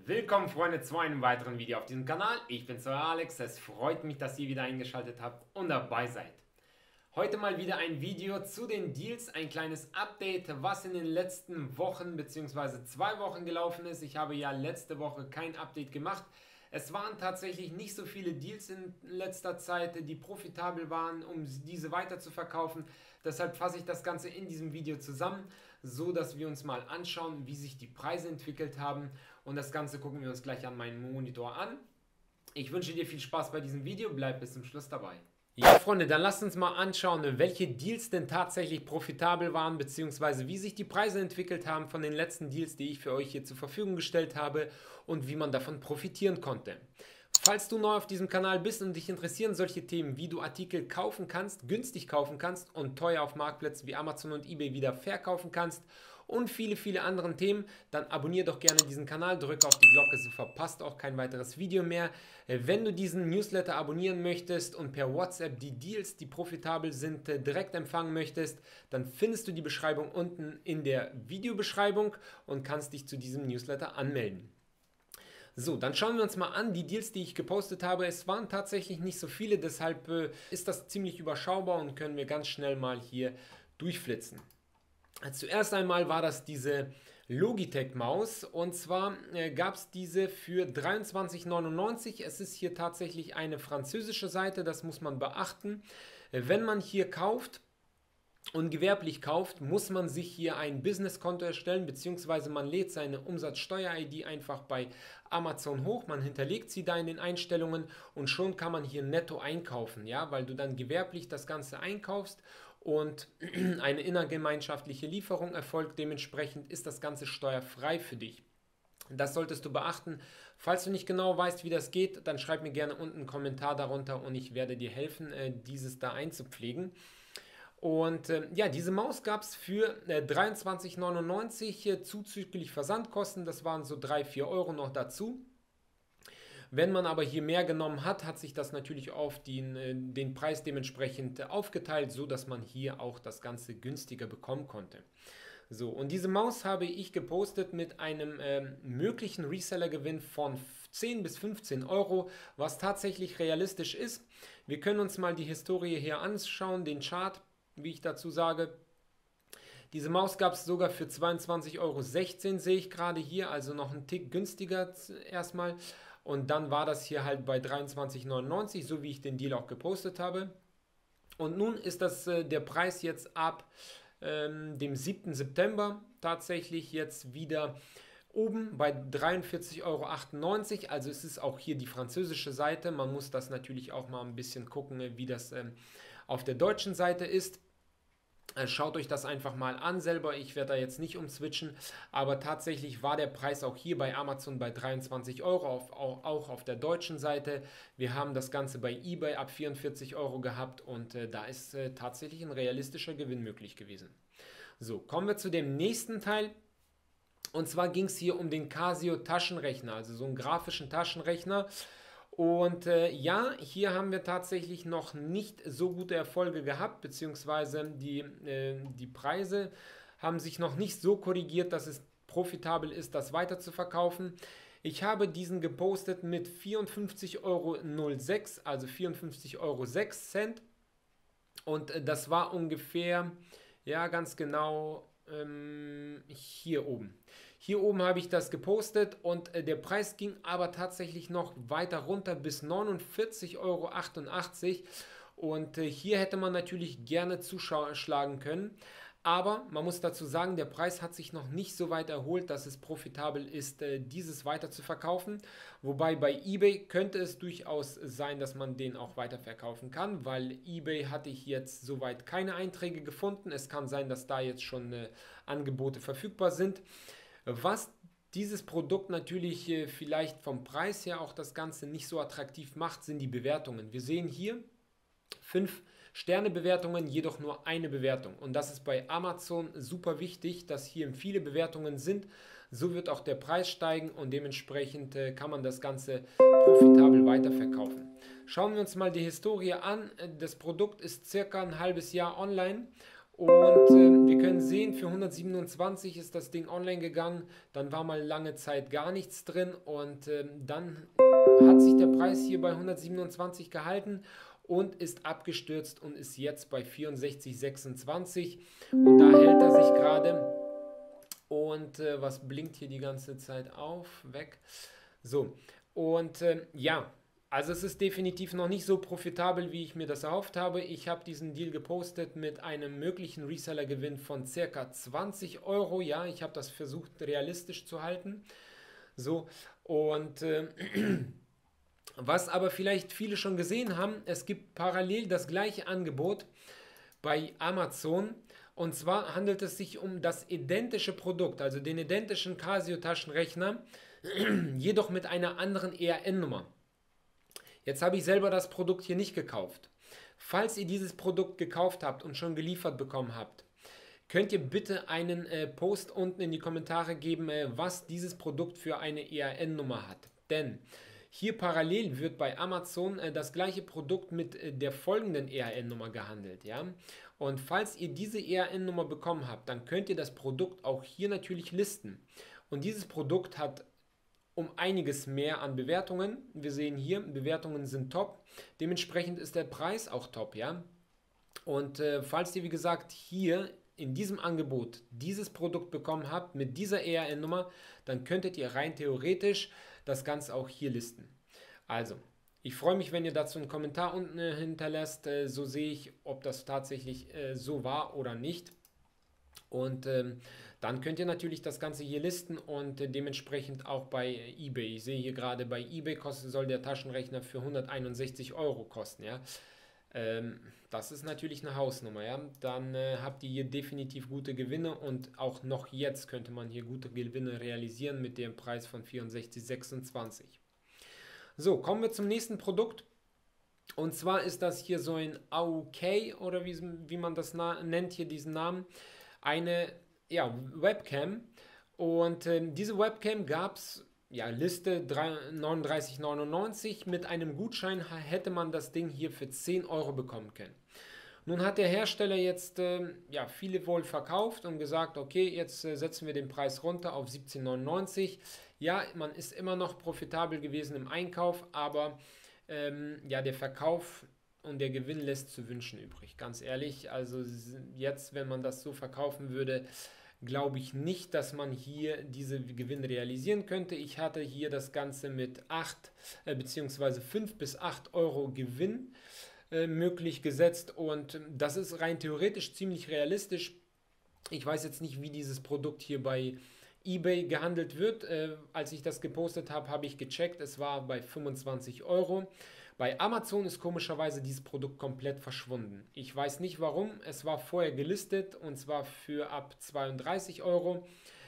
Willkommen Freunde zu einem weiteren Video auf diesem Kanal. Ich bin's, euer Alex. Es freut mich, dass ihr wieder eingeschaltet habt und dabei seid. Heute mal wieder ein Video zu den Deals, ein kleines Update, was in den letzten Wochen bzw. 2 Wochen gelaufen ist. Ich habe ja letzte Woche kein Update gemacht. Es waren tatsächlich nicht so viele Deals in letzter Zeit, die profitabel waren, um diese weiter zu verkaufen. Deshalb fasse ich das Ganze in diesem Video zusammen, so dass wir uns mal anschauen, wie sich die Preise entwickelt haben. Und das Ganze gucken wir uns gleich an meinem Monitor an. Ich wünsche dir viel Spaß bei diesem Video, bleib bis zum Schluss dabei. Ja Freunde, dann lasst uns mal anschauen, welche Deals denn tatsächlich profitabel waren, beziehungsweise wie sich die Preise entwickelt haben von den letzten Deals, die ich für euch hier zur Verfügung gestellt habe und wie man davon profitieren konnte. Falls du neu auf diesem Kanal bist und dich interessieren solche Themen, wie du Artikel kaufen kannst, günstig kaufen kannst und teuer auf Marktplätzen wie Amazon und eBay wieder verkaufen kannst und viele andere Themen, dann abonniere doch gerne diesen Kanal, drücke auf die Glocke, so verpasst auch kein weiteres Video mehr. Wenn du diesen Newsletter abonnieren möchtest und per WhatsApp die Deals, die profitabel sind, direkt empfangen möchtest, dann findest du die Beschreibung unten in der Videobeschreibung und kannst dich zu diesem Newsletter anmelden. So, dann schauen wir uns mal an, die Deals, die ich gepostet habe. Es waren tatsächlich nicht so viele, deshalb ist das ziemlich überschaubar und können wir ganz schnell mal hier durchflitzen. Zuerst einmal war das diese Logitech Maus und zwar gab es diese für 23,99 €. Es ist hier tatsächlich eine französische Seite, das muss man beachten. Wenn man hier kauft und gewerblich kauft, muss man sich hier ein Businesskonto erstellen, beziehungsweise man lädt seine Umsatzsteuer-ID einfach bei Amazon hoch, man hinterlegt sie da in den Einstellungen und schon kann man hier netto einkaufen, ja, weil du dann gewerblich das Ganze einkaufst und eine innergemeinschaftliche Lieferung erfolgt. Dementsprechend ist das Ganze steuerfrei für dich. Das solltest du beachten. Falls du nicht genau weißt, wie das geht, dann schreib mir gerne unten einen Kommentar darunter und ich werde dir helfen, dieses da einzupflegen. Und ja, diese Maus gab es für 23,99 € zuzüglich Versandkosten. Das waren so 3-4 € noch dazu. Wenn man aber hier mehr genommen hat, hat sich das natürlich auf den Preis dementsprechend aufgeteilt, so dass man hier auch das Ganze günstiger bekommen konnte. So, und diese Maus habe ich gepostet mit einem möglichen Resellergewinn von 10 bis 15 €, was tatsächlich realistisch ist. Wir können uns mal die Historie hier anschauen, den Chart, wie ich dazu sage. Diese Maus gab es sogar für 22,16 € sehe ich gerade hier, also noch einen Tick günstiger erstmal. Und dann war das hier halt bei 23,99 €, so wie ich den Deal auch gepostet habe. Und nun ist das der Preis jetzt ab dem 7. September tatsächlich jetzt wieder oben bei 43,98 €. Also es ist auch hier die französische Seite. Man muss das natürlich auch mal ein bisschen gucken, wie das auf der deutschen Seite ist. Schaut euch das einfach mal an selber, ich werde da jetzt nicht umswitchen, aber tatsächlich war der Preis auch hier bei Amazon bei 23 €, auch auf der deutschen Seite. Wir haben das Ganze bei eBay ab 44 € gehabt und da ist tatsächlich ein realistischer Gewinn möglich gewesen. So, kommen wir zu dem nächsten Teil. Und zwar ging es hier um den Casio Taschenrechner, also so einen grafischen Taschenrechner. Und ja, hier haben wir tatsächlich noch nicht so gute Erfolge gehabt, beziehungsweise die Preise haben sich noch nicht so korrigiert, dass es profitabel ist, das weiter zu verkaufen. Ich habe diesen gepostet mit 54,06 €, also 54,06 €. Und das war ungefähr, ja ganz genau, hier oben. Hier oben habe ich das gepostet und der Preis ging aber tatsächlich noch weiter runter bis 49,88 € und hier hätte man natürlich gerne zuschlagen können. Aber man muss dazu sagen, der Preis hat sich noch nicht so weit erholt, dass es profitabel ist, dieses weiter zu verkaufen. Wobei bei eBay könnte es durchaus sein, dass man den auch weiter verkaufen kann, weil eBay hatte ich jetzt soweit keine Einträge gefunden. Es kann sein, dass da jetzt schon Angebote verfügbar sind. Was dieses Produkt natürlich vielleicht vom Preis her auch das Ganze nicht so attraktiv macht, sind die Bewertungen. Wir sehen hier 5 Sterne-Bewertungen, jedoch nur eine Bewertung. Und das ist bei Amazon super wichtig, dass hier viele Bewertungen sind. So wird auch der Preis steigen und dementsprechend kann man das Ganze profitabel weiterverkaufen. Schauen wir uns mal die Historie an. Das Produkt ist circa ein halbes Jahr online Und wir können sehen, für 127 ist das Ding online gegangen, dann war mal lange Zeit gar nichts drin und dann hat sich der Preis hier bei 127 gehalten und ist abgestürzt und ist jetzt bei 64,26 und da hält er sich gerade und was blinkt hier die ganze Zeit auf? Weg. So, und ja, also es ist definitiv noch nicht so profitabel, wie ich mir das erhofft habe. Ich habe diesen Deal gepostet mit einem möglichen Reseller-Gewinn von ca. 20 Euro. Ja, ich habe das versucht realistisch zu halten. So, und was aber vielleicht viele schon gesehen haben, es gibt parallel das gleiche Angebot bei Amazon. Und zwar handelt es sich um das identische Produkt, also den identischen Casio-Taschenrechner, jedoch mit einer anderen ERN-Nummer. Jetzt habe ich selber das Produkt hier nicht gekauft. Falls ihr dieses Produkt gekauft habt und schon geliefert bekommen habt, könnt ihr bitte einen Post unten in die Kommentare geben, was dieses Produkt für eine ERN-Nummer hat. Denn hier parallel wird bei Amazon das gleiche Produkt mit der folgenden ERN-Nummer gehandelt. Ja? Und falls ihr diese ERN-Nummer bekommen habt, dann könnt ihr das Produkt auch hier natürlich listen. Und dieses Produkt hat um einiges mehr an Bewertungen. Wir sehen hier, Bewertungen sind top. Dementsprechend ist der Preis auch top. Ja? Und falls ihr, wie gesagt, hier in diesem Angebot dieses Produkt bekommen habt mit dieser ERN-Nummer, dann könntet ihr rein theoretisch das Ganze auch hier listen. Also, ich freue mich, wenn ihr dazu einen Kommentar unten hinterlässt. So sehe ich, ob das tatsächlich so war oder nicht. Und dann könnt ihr natürlich das Ganze hier listen und dementsprechend auch bei eBay. Ich sehe hier gerade, bei eBay soll der Taschenrechner für 161 Euro kosten. Ja? Das ist natürlich eine Hausnummer. Ja? Dann habt ihr hier definitiv gute Gewinne und auch noch jetzt könnte man hier gute Gewinne realisieren mit dem Preis von 64,26. So, kommen wir zum nächsten Produkt. Und zwar ist das hier so ein AOK oder wie man das nennt, hier diesen Namen. Eine Webcam. Und diese Webcam gab es, Liste 39,99. Mit einem Gutschein hätte man das Ding hier für 10 Euro bekommen können. Nun hat der Hersteller jetzt viele wohl verkauft und gesagt, okay, jetzt setzen wir den Preis runter auf 17,99. Ja, man ist immer noch profitabel gewesen im Einkauf, aber der Verkauf und der Gewinn lässt zu wünschen übrig. Ganz ehrlich, also jetzt, wenn man das so verkaufen würde, glaube ich nicht, dass man hier diese Gewinn realisieren könnte. Ich hatte hier das Ganze mit 8 bzw. 5 bis 8 Euro Gewinn möglich gesetzt und das ist rein theoretisch ziemlich realistisch. Ich weiß jetzt nicht, wie dieses Produkt hier bei eBay gehandelt wird. Als ich das gepostet habe, habe ich gecheckt, es war bei 25 Euro. Bei Amazon ist komischerweise dieses Produkt komplett verschwunden. Ich weiß nicht warum, es war vorher gelistet und zwar für ab 32 Euro.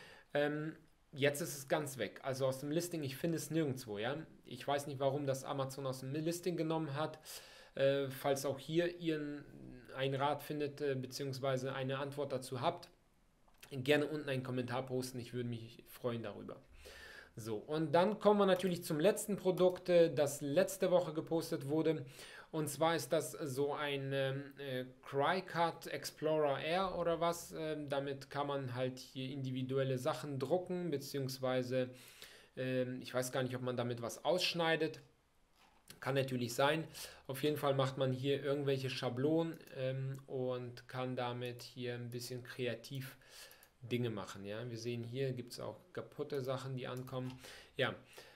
Jetzt ist es ganz weg, also aus dem Listing, ich finde es nirgendwo. Ja? Ich weiß nicht, warum das Amazon aus dem Listing genommen hat. Falls auch hier ihr einen Rat findet, beziehungsweise eine Antwort dazu habt, gerne unten einen Kommentar posten, ich würde mich freuen darüber. So, und dann kommen wir natürlich zum letzten Produkt, das letzte Woche gepostet wurde. Und zwar ist das so ein Cricut Explorer Air oder was. Damit kann man halt hier individuelle Sachen drucken, beziehungsweise ich weiß gar nicht, ob man damit was ausschneidet. Kann natürlich sein. Auf jeden Fall macht man hier irgendwelche Schablonen und kann damit hier ein bisschen kreativ Dinge machen. Ja? Wir sehen hier gibt es auch kaputte Sachen, die ankommen. Ja,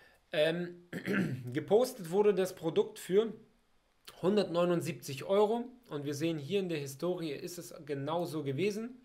gepostet wurde das Produkt für 179 Euro und wir sehen hier in der Historie ist es genauso gewesen.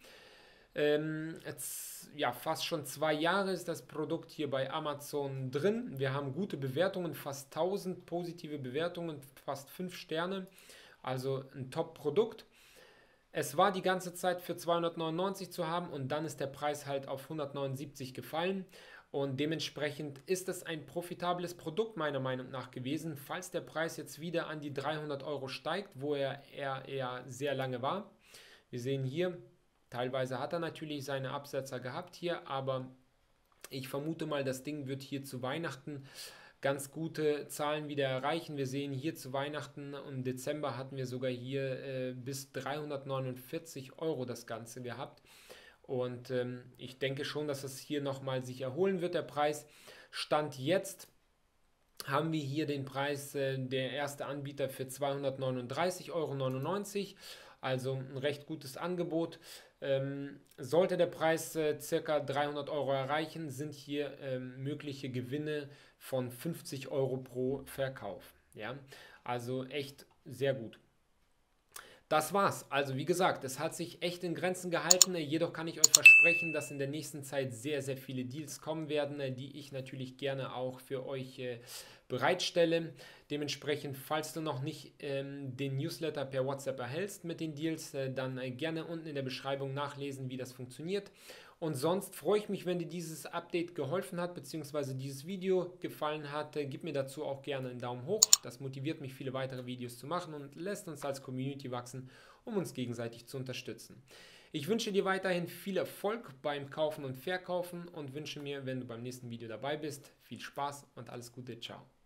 Fast schon 2 Jahre ist das Produkt hier bei Amazon drin. Wir haben gute Bewertungen, fast 1000 positive Bewertungen, fast 5 Sterne. Also ein Top-Produkt. Es war die ganze Zeit für 299 zu haben und dann ist der Preis halt auf 179 gefallen. Und dementsprechend ist es ein profitables Produkt meiner Meinung nach gewesen. Falls der Preis jetzt wieder an die 300 Euro steigt, wo er eher sehr lange war. Wir sehen hier, teilweise hat er natürlich seine Absetzer gehabt hier, aber ich vermute mal, das Ding wird hier zu Weihnachten ganz gute Zahlen wieder erreichen. Wir sehen hier zu Weihnachten und im Dezember hatten wir sogar hier bis 349 Euro das Ganze gehabt. Und ich denke schon, dass es hier nochmal sich erholen wird, der Preis. Stand jetzt haben wir hier den Preis, der erste Anbieter für 239,99 Euro. Also ein recht gutes Angebot. Sollte der Preis circa 300 Euro erreichen, sind hier mögliche Gewinne von 50 Euro pro Verkauf. Ja? Also echt sehr gut. Das war's. Also wie gesagt, es hat sich echt in Grenzen gehalten. Jedoch kann ich euch versprechen, dass in der nächsten Zeit sehr, sehr viele Deals kommen werden, die ich natürlich gerne auch für euch bereitstelle. Dementsprechend, falls du noch nicht den Newsletter per WhatsApp erhältst mit den Deals, dann gerne unten in der Beschreibung nachlesen, wie das funktioniert. Und sonst freue ich mich, wenn dir dieses Update geholfen hat, beziehungsweise dieses Video gefallen hat. Gib mir dazu auch gerne einen Daumen hoch. Das motiviert mich, viele weitere Videos zu machen und lässt uns als Community wachsen, um uns gegenseitig zu unterstützen. Ich wünsche dir weiterhin viel Erfolg beim Kaufen und Verkaufen und wünsche mir, wenn du beim nächsten Video dabei bist, viel Spaß und alles Gute. Ciao.